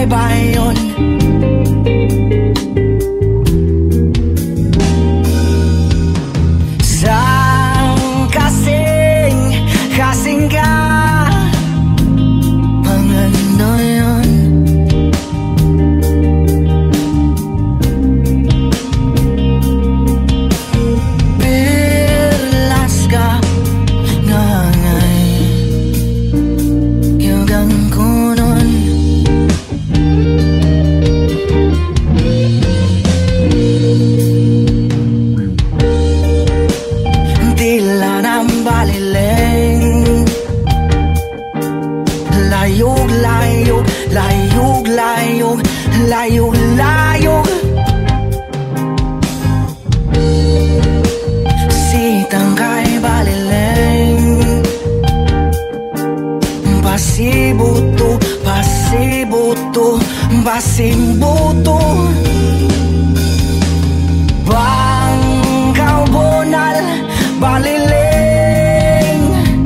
ba yun? Saan kasing ka? Pangano yun? Perlas ka nga ngay yugang kunon. Tila ng balileng layog, layog, layog, layog, layog, layog. Sitang kay balileng pasibuto, pasibuto, pasibuto. Bangkaw bonal balileng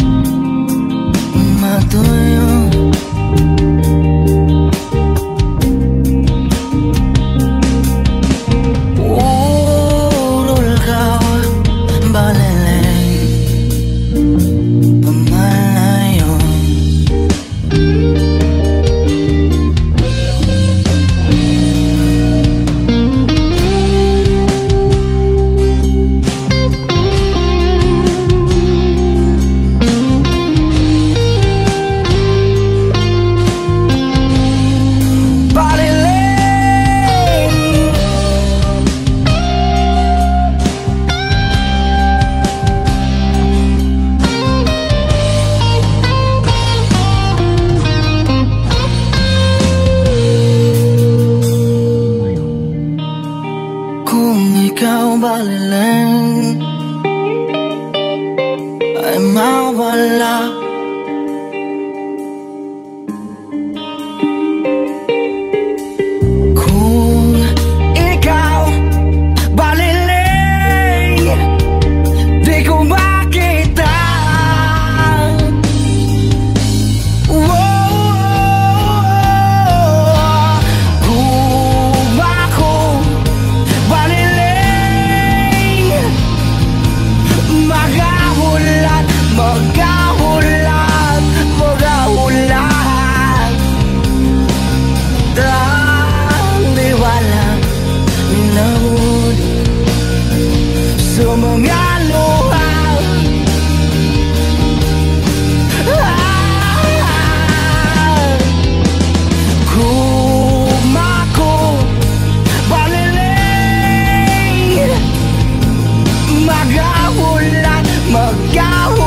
matuyo. Urol ka balileng pamalayo. Kung ikaw balileng ay mawala, kung ikaw balileng di ko makita. Kung ako baliling magahulat, magahulat, magahulat. Taliwala nilawod sa mga luha. Kung ako baliling magahulat, magahulat.